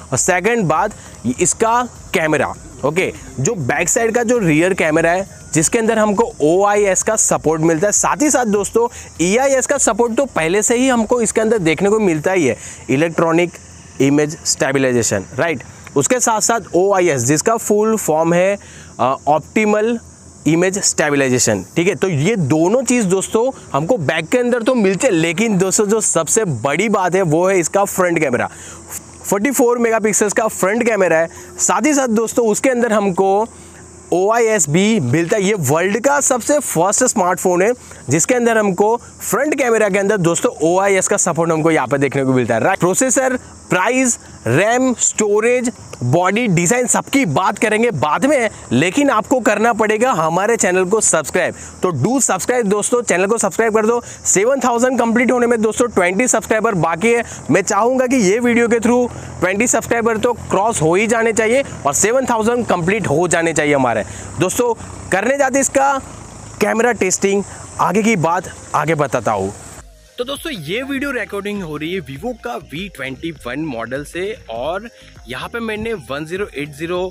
और सेकंड बात इसका कैमरा। ओके, जो बैक साइड का जो रियर कैमरा है जिसके अंदर हमको OIS का सपोर्ट मिलता है, साथ ही साथ दोस्तों EIS का सपोर्ट तो पहले से ही हमको इसके अंदर देखने को मिलता ही है, इलेक्ट्रॉनिक इमेज स्टेबलाइजेशन, राइट। उसके साथ साथ OIS जिसका फुल फॉर्म है ऑप्टिमल इमेज स्टेबलाइजेशन, ठीक है। तो ये दोनों चीज़ दोस्तों हमको बैक के अंदर तो मिलते हैं, लेकिन दोस्तों जो सबसे बड़ी बात है वो है इसका फ्रंट कैमरा। 44 मेगापिक्सल्स का फ्रंट कैमरा है, साथ ही साथ दोस्तों उसके अंदर हमको OIS भी मिलता है। ये वर्ल्ड का सबसे फर्स्ट स्मार्टफोन है जिसके अंदर हमको फ्रंट कैमरा के अंदर दोस्तों OIS का सपोर्ट हमको यहाँ पे देखने को मिलता है, right. Processor, price, RAM, storage, body design सबकी बात करेंगे बाद में, लेकिन आपको करना पड़ेगा हमारे चैनल को सब्सक्राइब। तो डू सब्सक्राइब दोस्तों, चैनल को सब्सक्राइब कर दो। 7000 कंप्लीट होने में दोस्तों 20 सब्सक्राइबर बाकी है। मैं चाहूँगा कि ये वीडियो के थ्रू 20 सब्सक्राइबर तो क्रॉस हो ही जाने चाहिए और 7000 कंप्लीट हो जाने चाहिए हमारे दोस्तों। करने जाते इसका कैमरा टेस्टिंग, आगे की बात आगे बताता हूँ। तो दोस्तों ये वीडियो रिकॉर्डिंग हो रही है वीवो का V21 मॉडल से, और यहाँ पे मैंने 1080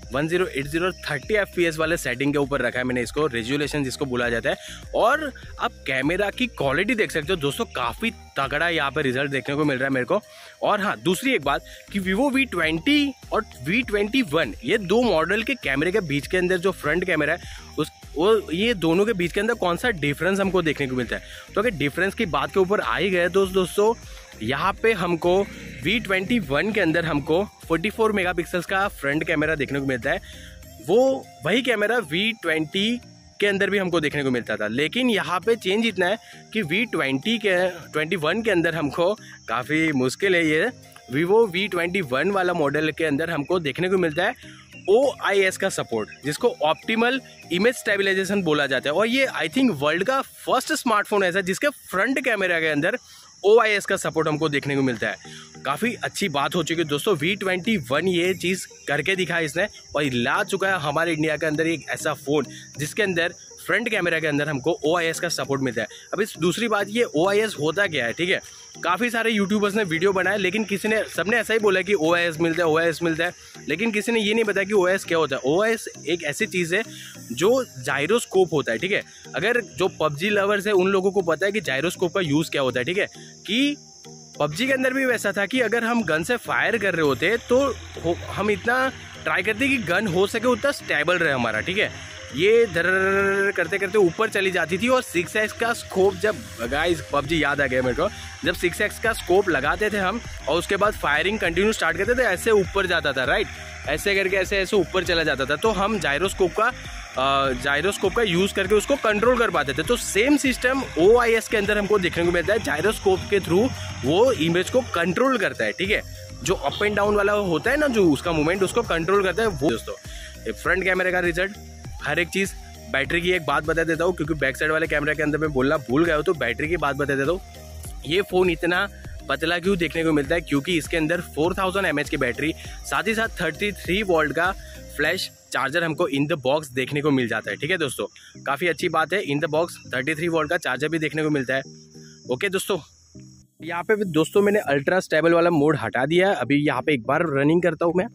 30 FPS वाले सेटिंग के ऊपर रखा है मैंने इसको, रेजोल्यूशन जिसको बोला जाता है। और आप कैमरा की क्वालिटी देख सकते हो दोस्तों, काफ़ी तगड़ा यहाँ पे रिजल्ट देखने को मिल रहा है मेरे को। और हाँ, दूसरी एक बात कि वीवो V20 और V21 ये दो मॉडल के कैमरे के बीच के अंदर जो फ्रंट कैमरा है ये दोनों के बीच के अंदर कौन सा डिफरेंस हमको देखने को मिलता है। तो अगर डिफरेंस की बात के ऊपर आ ही गए तो दोस्तों यहाँ पे हमको V21 के अंदर हमको 44 मेगापिक्सल्स का फ्रंट कैमरा देखने को मिलता है। वो वही कैमरा V20 के अंदर भी हमको देखने को मिलता था, लेकिन यहाँ पे चेंज इतना है कि V21 के अंदर हमको काफ़ी मुश्किल है, ये वीवो V21 वाला मॉडल के अंदर हमको देखने को मिलता है OIS का सपोर्ट, जिसको ऑप्टिमल इमेज स्टेबलाइजेशन बोला जाता है। और ये आई थिंक वर्ल्ड का फर्स्ट स्मार्टफोन ऐसा जिसके फ्रंट कैमरा के अंदर OIS का सपोर्ट हमको देखने को मिलता है। काफ़ी अच्छी बात हो चुकी है दोस्तों, V21 ये चीज़ करके दिखा इसने और ला चुका है हमारे इंडिया के अंदर एक ऐसा फ़ोन जिसके अंदर फ्रंट कैमरा के अंदर हमको OIS का सपोर्ट मिलता है। अब इस दूसरी बात, ये OIS होता क्या है, ठीक है। काफ़ी सारे यूट्यूबर्स ने वीडियो बनाए, लेकिन सबने ऐसा ही बोला कि OIS मिलता है, लेकिन किसी ने ये नहीं बताया कि OIS क्या होता है। OIS एक ऐसी चीज़ है जो जायरोस्कोप होता है, ठीक है। अगर जो PUBG लवर्स है उन लोगों को पता है कि जायरोस्कोप का यूज़ क्या होता है, ठीक है। कि PUBG के अंदर भी वैसा था कि अगर हम गन से फायर कर रहे होते तो हम इतना ट्राई करते कि गन हो सके उतना स्टेबल रहे हमारा, ठीक है। ये धर करते करते ऊपर चली जाती थी और 6x का स्कोप, जब गाइस PUBG याद आ गया मेरे को, जब 6x का स्कोप लगाते थे हम और उसके बाद फायरिंग कंटिन्यू स्टार्ट करते थे, ऐसे ऊपर जाता था, राइट। ऐसे करके ऐसे ऊपर चला जाता था, तो हम जायरोस्कोप का यूज़ करके उसको कंट्रोल कर पाते थे। तो सेम सिस्टम OIS के अंदर हमको देखने को मिलता है, जायरोस्कोप के थ्रू वो इमेज को कंट्रोल करता है, ठीक है। जो अप एंड डाउन वाला होता है ना, जो उसका मूवमेंट उसको कंट्रोल करता है वो। दोस्तों फ्रंट कैमरे का रिजल्ट, हर एक चीज़। बैटरी की एक बात बता देता हूँ, क्योंकि बैक साइड वाले कैमरा के अंदर मैं बोलना भूल गया हूँ, तो बैटरी की बात बता देता हूँ। ये फ़ोन इतना पतला क्यों देखने को मिलता है, क्योंकि इसके अंदर 4000 mAh की बैटरी, साथ ही साथ 33 वोल्ट का फ्लैश चार्जर हमको इन द बॉक्स देखने को मिल जाता है, ठीक है दोस्तों। काफ़ी अच्छी बात है, इन द बॉक्स 33 वोल्ट का चार्जर भी देखने को मिलता है। ओके दोस्तों, यहाँ पे दोस्तों मैंने अल्ट्रा स्टेबल वाला मोड हटा दिया है। अभी यहाँ पे एक बार रनिंग करता हूँ मैं।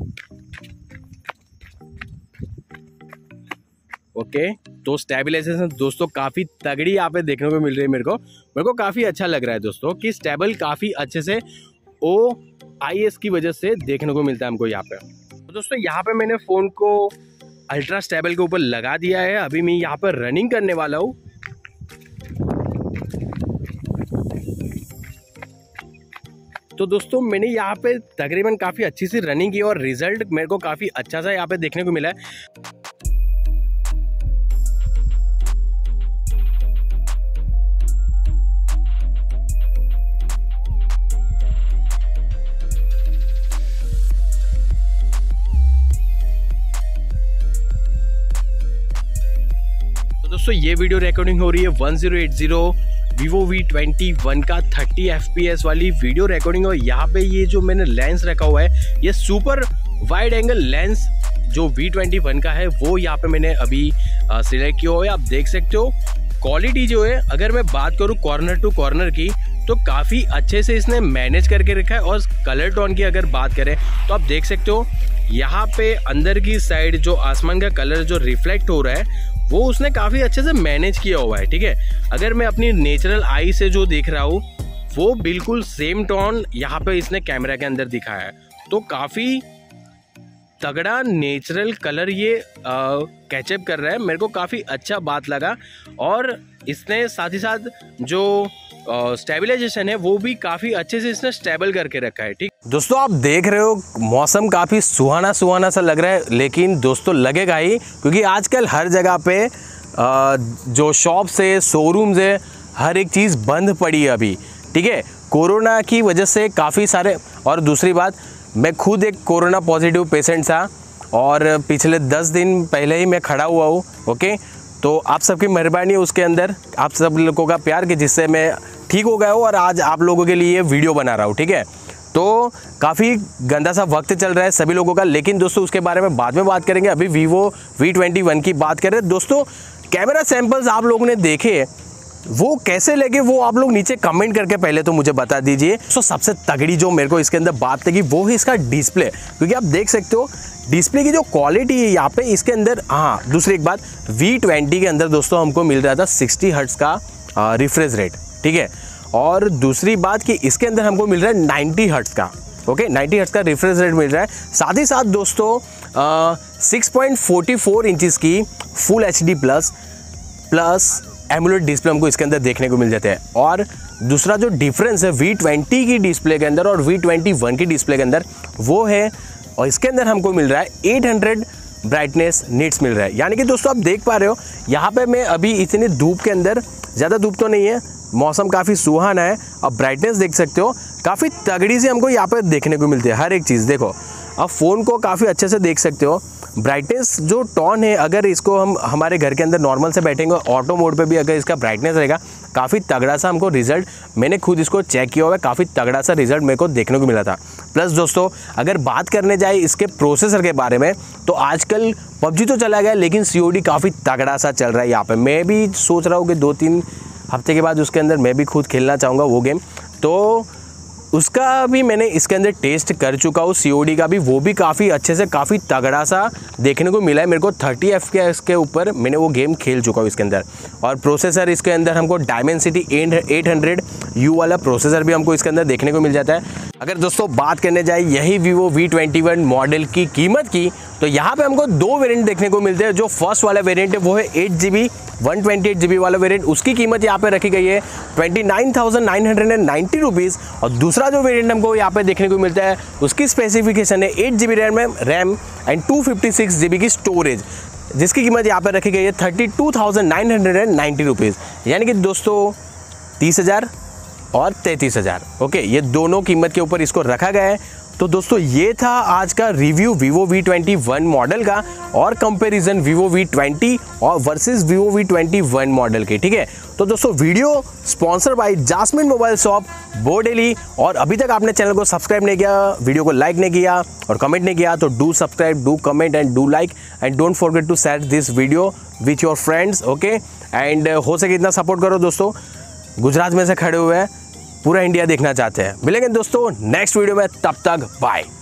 ओके, तो स्टेबलाइजेशन दोस्तों काफ़ी तगड़ी यहाँ पे देखने को मिल रही है मेरे को काफ़ी अच्छा लग रहा है दोस्तों कि स्टेबल काफ़ी अच्छे से OIS की वजह से देखने को मिलता है हमको यहाँ पे। तो दोस्तों यहाँ पे मैंने फ़ोन को अल्ट्रा स्टेबल के ऊपर लगा दिया है। अभी मैं यहाँ पर रनिंग करने वाला हूँ। तो दोस्तों मैंने यहाँ पे तकरीबन काफ़ी अच्छी सी रनिंग की और रिजल्ट मेरे को काफ़ी अच्छा सा यहाँ पे देखने को मिला है। दोस्तों ये वीडियो रिकॉर्डिंग हो रही है 1080 वीवो V21 का 30 FPS वाली वीडियो रिकॉर्डिंग। और यहाँ पे ये जो मैंने लेंस रखा हुआ है, ये सुपर वाइड एंगल लेंस जो V21 का है वो यहाँ पे मैंने अभी सिलेक्ट किया हुआ है। आप देख सकते हो क्वालिटी जो है, अगर मैं बात करूँ कॉर्नर टू कॉर्नर की, तो काफ़ी अच्छे से इसने मैनेज करके रखा है। और कलर टोन की अगर बात करें तो आप देख सकते हो यहाँ पे अंदर की साइड जो आसमान का कलर जो रिफ्लेक्ट हो रहा है वो उसने काफ़ी अच्छे से मैनेज किया हुआ है, ठीक है। अगर मैं अपनी नेचुरल आई से जो देख रहा हूँ वो बिल्कुल सेम टोन यहाँ पे इसने कैमरा के अंदर दिखाया है। तो काफ़ी तगड़ा नेचुरल कलर ये कैचअप कर रहा है, मेरे को काफ़ी अच्छा बात लगा। और इसने साथ ही साथ जो स्टेबलाइजेशन है वो भी काफ़ी अच्छे से इसने स्टेबल करके रखा है, ठीक। दोस्तों आप देख रहे हो मौसम काफ़ी सुहाना सुहाना सा लग रहा है, लेकिन दोस्तों लगेगा ही, क्योंकि आजकल हर जगह पे जो शॉप्स है, शोरूम्स है, हर एक चीज़ बंद पड़ी है अभी, ठीक है, कोरोना की वजह से काफ़ी सारे। और दूसरी बात, मैं खुद एक कोरोना पॉजिटिव पेशेंट था और पिछले 10 दिन पहले ही मैं खड़ा हुआ हूँ, ओके। तो आप सबकी मेहरबानी है उसके अंदर, आप सब लोगों का प्यार कि जिससे मैं ठीक हो गया हूँ और आज आप लोगों के लिए वीडियो बना रहा हूँ, ठीक है। तो काफ़ी गंदा सा वक्त चल रहा है सभी लोगों का, लेकिन दोस्तों उसके बारे में बाद में बात करेंगे। अभी Vivo V21 की बात करें दोस्तों, कैमरा सैंपल्स आप लोगों ने देखे, वो कैसे लगे वो आप लोग नीचे कमेंट करके पहले तो मुझे बता दीजिए। तो सबसे तगड़ी जो मेरे को इसके अंदर बात लगी वो है इसका डिस्प्ले, क्योंकि आप देख सकते हो डिस्प्ले की जो क्वालिटी है यहाँ पे इसके अंदर। हाँ, दूसरी एक बात, V20 के अंदर दोस्तों हमको मिल रहा था 60 हर्ट्ज का रिफ्रेश रेट, ठीक है। और दूसरी बात कि इसके अंदर हमको मिल रहा है 90 हर्ट्ज का, ओके, 90 हर्ट्ज का रिफ्रेश रेट मिल रहा है। साथ ही साथ दोस्तों 6.44 इंचेस की full HD plus AMOLED display हमको इसके अंदर देखने को मिल जाते हैं। और दूसरा जो डिफरेंस है V20 की डिस्प्ले के अंदर और V21 की डिस्प्ले के अंदर वो है, और इसके अंदर हमको मिल रहा है 800 ब्राइटनेस निट्स मिल रहा है। यानी कि दोस्तों आप देख पा रहे हो यहाँ पे मैं अभी इतनी धूप के अंदर, ज़्यादा धूप तो नहीं है, मौसम काफ़ी सुहाना है। अब ब्राइटनेस देख सकते हो काफ़ी तगड़ी से हमको यहाँ पे देखने को मिलती है हर एक चीज़। देखो अब फ़ोन को काफ़ी अच्छे से देख सकते हो। ब्राइटनेस जो टोन है, अगर इसको हम हमारे घर के अंदर नॉर्मल से बैठेंगे ऑटो मोड पे भी अगर इसका ब्राइटनेस रहेगा, काफ़ी तगड़ा सा हमको रिजल्ट, मैंने खुद इसको चेक किया हुआ है, काफ़ी तगड़ा सा रिजल्ट मेरे को देखने को मिला था। प्लस दोस्तों अगर बात करने जाए इसके प्रोसेसर के बारे में, तो आजकल PUBG तो चला गया लेकिन COD काफ़ी तगड़ा सा चल रहा है यहाँ पर। मैं भी सोच रहा हूँ कि 2-3 हफ्ते के बाद उसके अंदर मैं भी खुद खेलना चाहूँगा वो गेम, तो उसका भी मैंने इसके अंदर टेस्ट कर चुका हूँ। COD का भी, वो भी काफ़ी अच्छे से काफ़ी तगड़ा सा देखने को मिला है मेरे को। 30 FPS के ऊपर मैंने वो गेम खेल चुका हूँ इसके अंदर। और प्रोसेसर इसके अंदर हमको Dimensity 800U वाला प्रोसेसर भी हमको इसके अंदर देखने को मिल जाता है। अगर दोस्तों बात करने जाए यही Vivo V21 मॉडल की कीमत की, तो यहाँ पे हमको 2 वेरिएंट देखने को मिलते हैं। जो फर्स्ट वाला वेरिएंट है वो है 8GB 128GB वाला वेरिएंट, उसकी कीमत यहाँ पे रखी गई है 29,990 रुपीज़। और दूसरा जो वेरिएंट हमको यहाँ पे देखने को मिलता है उसकी स्पेसिफिकेशन है 8GB रैम एंड 256GB की स्टोरेज, जिसकी कीमत यहाँ पे रखी गई है 32,990 रुपीज़। यानी कि दोस्तों 30,000 और 33,000, ओके, ये दोनों कीमत के ऊपर इसको रखा गया है। तो दोस्तों ये था आज का रिव्यू Vivo V21 मॉडल का और कंपैरिजन Vivo V20 और वर्सेस Vivo V21 मॉडल के, ठीक है। तो दोस्तों video sponsor by Jasmine mobile shop Bodeli. और अभी तक आपने चैनल को सब्सक्राइब नहीं किया, वीडियो को लाइक नहीं किया और कमेंट नहीं किया, तो do subscribe, do comment and do like and don't forget to share this video with your friends, okay. And हो सके इतना सपोर्ट करो दोस्तों, गुजरात में से खड़े हुए हैं, पूरा इंडिया देखना चाहते हैं। मिलेंगे दोस्तों नेक्स्ट वीडियो में, तब तक बाय।